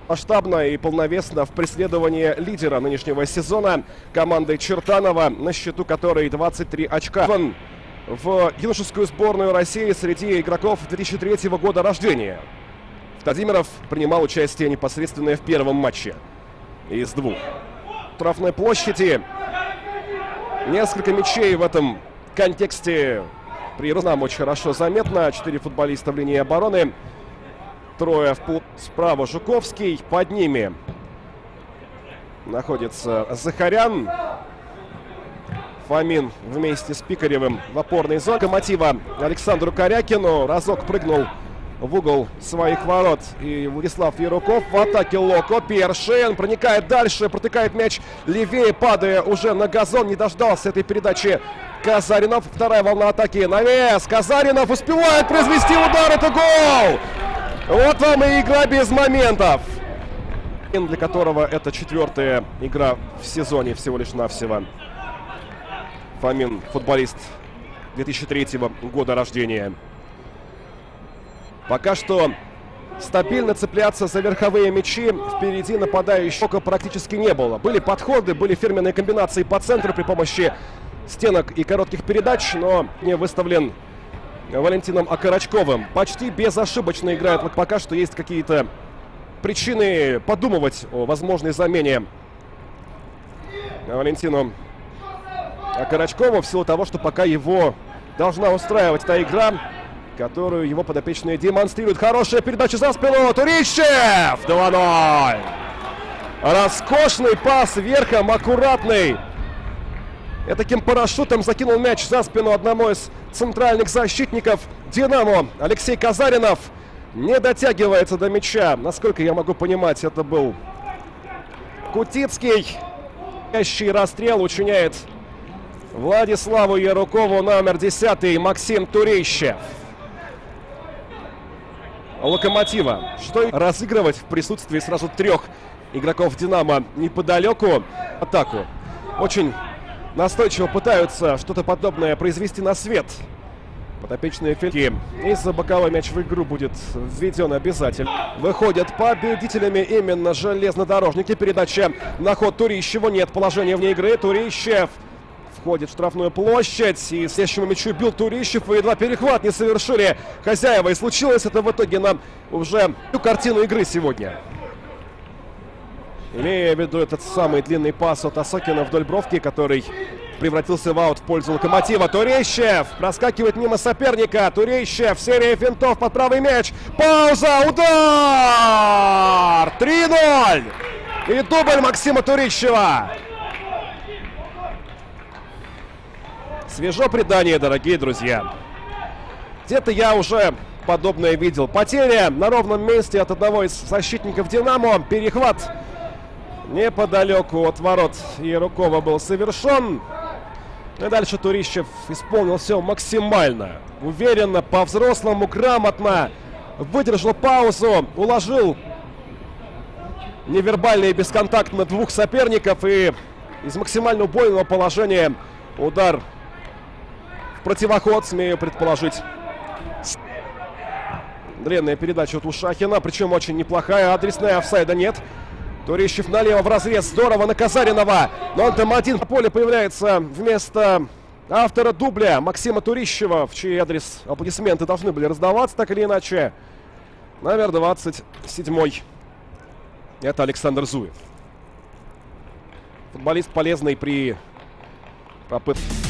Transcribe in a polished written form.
масштабно и полновесно в преследовании лидера нынешнего сезона команды Чертанова, на счету которой 23 очка. В юношескую сборную России среди игроков 2003 года рождения. Владимиров принимал участие непосредственно в первом матче из двух. В штрафной площади несколько мячей в этом контексте при нам очень хорошо заметно. 4 футболиста в линии обороны. Трое справа Жуковский. Под ними находится Захарян. Фомин вместе с Пикаревым в опорной зоне. Локомотива Александру Корякину. Разок прыгнул в угол своих ворот. И Владислав Яруков в атаке Локо. Першин проникает дальше, протыкает мяч левее, падая уже на газон. Не дождался этой передачи Казаринов. Вторая волна атаки. Навес. Казаринов успевает произвести удар. Это гол! Вот вам и игра без моментов. Для которого это 4-я игра в сезоне всего лишь навсего. Фомин, футболист 2003 года рождения. Пока что стабильно цепляться за верховые мячи впереди нападающего практически не было. Были подходы, были фирменные комбинации по центру при помощи стенок и коротких передач, но не выставлен Валентином Окорочковым. Почти безошибочно играет. Вот пока что есть какие-то причины подумывать о возможной замене Валентину Окорочкову в силу того, что пока его должна устраивать та игра, которую его подопечные демонстрируют. Хорошая передача за спину. Турищев! 2-0. Роскошный пас верхом, аккуратный. Таким парашютом закинул мяч за спину одному из центральных защитников «Динамо». Алексей Казаринов не дотягивается до мяча. Насколько я могу понимать, это был Кутицкий. Расстрел учиняет Владиславу Ярукову номер 10 Максим Турищев. Локомотива. Что разыгрывать в присутствии сразу 3 игроков «Динамо» неподалеку. Атаку. Очень настойчиво пытаются что-то подобное произвести на свет. Подопечные финки. Из-за боковой мяч в игру будет введен обязательно. Выходят победителями именно железнодорожники. Передача на ход Турищеву. Нет положения вне игры. Турищев входит в штрафную площадь. И следующему мячу бил Турищев. И едва перехват не совершили хозяева. И случилось это в итоге на уже картину игры сегодня. Имея в виду этот самый длинный пас от Осокина вдоль бровки, который превратился в аут в пользу Локомотива. Турищев проскакивает мимо соперника. Турищев, серия финтов под правый мяч. Пауза, удар! 3-0! И дубль Максима Турищева. Свежо предание, дорогие друзья. Где-то я уже подобное видел. Потеря на ровном месте от одного из защитников «Динамо». Перехват неподалеку от ворот Ярукова был совершен. И дальше Турищев исполнил все максимально уверенно, по-взрослому, грамотно. Выдержал паузу, уложил невербально и бесконтактно 2 соперников. И из максимально убойного положения удар в противоход, смею предположить. Длинная передача от Ушахина, причем очень неплохая. Адресная, офсайда нет. Турищев налево в разрез. Здорово на Казаринова. Но он там один по полю появляется вместо автора дубля Максима Турищева, в чей адрес аплодисменты должны были раздаваться, так или иначе. Номер 27. Это Александр Зуев. Футболист полезный при попытке.